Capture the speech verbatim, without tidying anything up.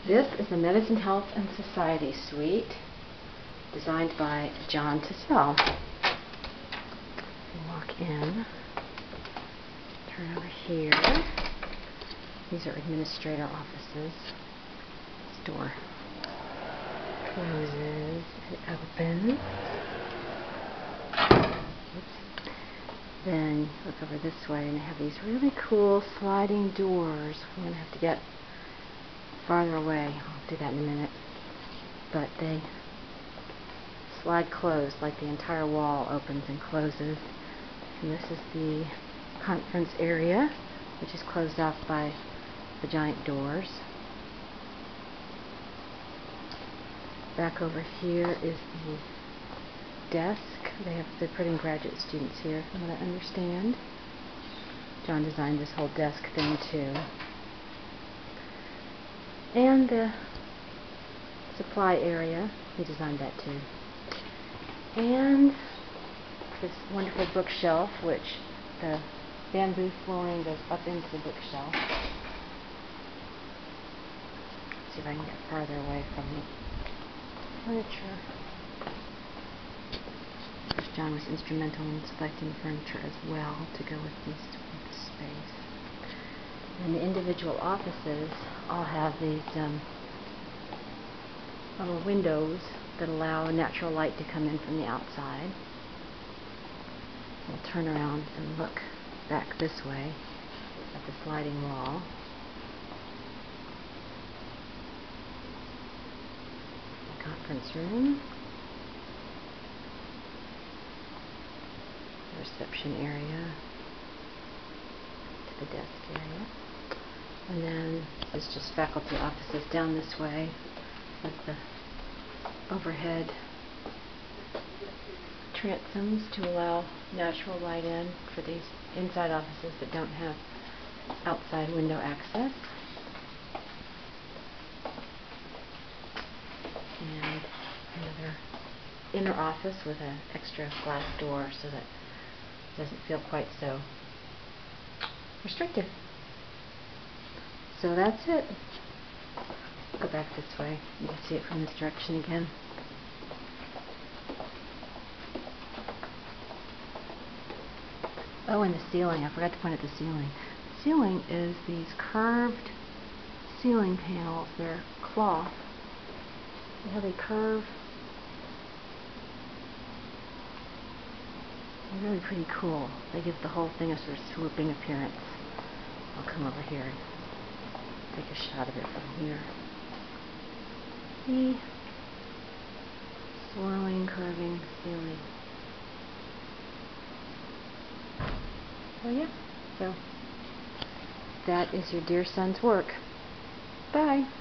This is the Medicine, Health and Society Suite, designed by John Tassell. Walk in, turn over here. These are administrator offices. This door closes, it opens. Oops. Then look over this way and they have these really cool sliding doors. I'm going to have to get farther away. I'll do that in a minute. But they slide closed, like the entire wall opens and closes. And this is the conference area, which is closed off by the giant doors. Back over here is the desk. They have they're putting graduate students here, from what I understand. John designed this whole desk thing too. And the supply area, he designed that too. And this wonderful bookshelf, which the bamboo flooring goes up into the bookshelf. Let's see if I can get farther away from the furniture. Because John was instrumental in selecting furniture as well to go with this, with this space. And the individual offices all have these um, little windows that allow natural light to come in from the outside. We'll turn around and look back this way at the sliding wall. The conference room. The reception area. To the desk area. And then it's just faculty offices down this way with the overhead transoms to allow natural light in for these inside offices that don't have outside window access. And another inner office with an extra glass door so that it doesn't feel quite so restrictive. So that's it. Go back this way. You can see it from this direction again. Oh, and the ceiling. I forgot to point at the ceiling. The ceiling is these curved ceiling panels. They're cloth. See how they curve? They're really pretty cool. They give the whole thing a sort of swooping appearance. I'll come over here and take a shot of it from here. See? Swirling, curving ceiling. Oh yeah, so that is your dear son's work. Bye.